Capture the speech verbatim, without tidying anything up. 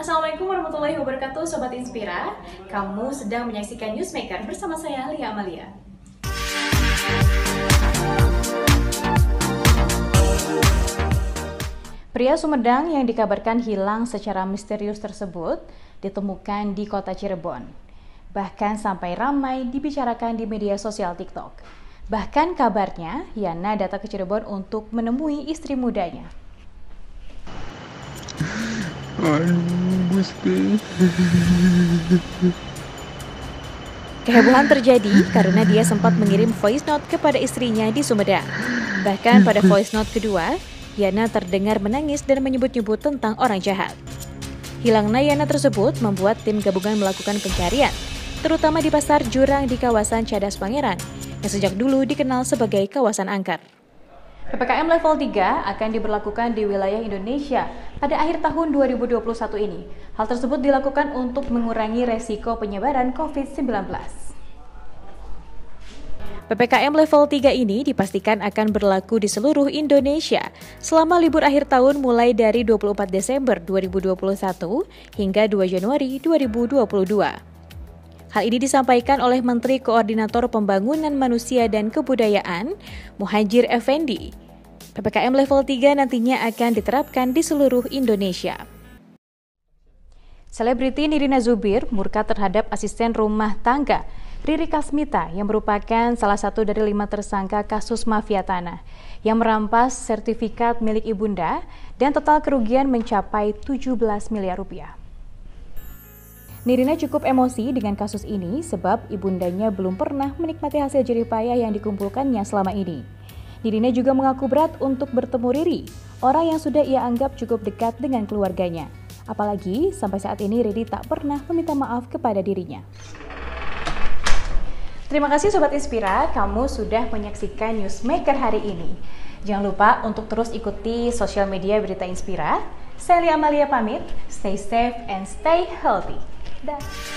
Assalamualaikum warahmatullahi wabarakatuh Sobat Inspira. Kamu sedang menyaksikan Newsmaker bersama saya Lia Amalia. Pria Sumedang yang dikabarkan hilang secara misterius tersebut ditemukan di kota Cirebon. Bahkan sampai ramai dibicarakan di media sosial TikTok. Bahkan kabarnya Yana datang ke Cirebon untuk menemui istri mudanya. Aduh, Gusti. Kehebohan terjadi karena dia sempat mengirim voice note kepada istrinya di Sumedang. Bahkan pada voice note kedua, Yana terdengar menangis dan menyebut-nyebut tentang orang jahat. Hilangnya Yana tersebut membuat tim gabungan melakukan pencarian, terutama di pasar jurang di kawasan Cadas Pangeran, yang sejak dulu dikenal sebagai kawasan angker. P P K M level tiga akan diberlakukan di wilayah Indonesia pada akhir tahun dua ribu dua puluh satu ini. Hal tersebut dilakukan untuk mengurangi resiko penyebaran covid sembilan belas. P P K M level tiga ini dipastikan akan berlaku di seluruh Indonesia selama libur akhir tahun mulai dari dua puluh empat Desember dua ribu dua puluh satu hingga dua Januari dua ribu dua puluh dua. Hal ini disampaikan oleh Menteri Koordinator Pembangunan Manusia dan Kebudayaan, Muhadjir Effendi. P P K M level tiga nantinya akan diterapkan di seluruh Indonesia. Selebriti Nirina Zubir murka terhadap asisten rumah tangga Riri Kasmita yang merupakan salah satu dari lima tersangka kasus mafia tanah yang merampas sertifikat milik ibunda dan total kerugian mencapai tujuh belas miliar rupiah. Nirina cukup emosi dengan kasus ini sebab ibundanya belum pernah menikmati hasil jerih payah yang dikumpulkannya selama ini. Nirina juga mengaku berat untuk bertemu Riri, orang yang sudah ia anggap cukup dekat dengan keluarganya. Apalagi sampai saat ini Riri tak pernah meminta maaf kepada dirinya. Terima kasih Sobat Inspira, kamu sudah menyaksikan Newsmaker hari ini. Jangan lupa untuk terus ikuti sosial media Berita Inspira. Saya Lia Amalia pamit, stay safe and stay healthy. Dah.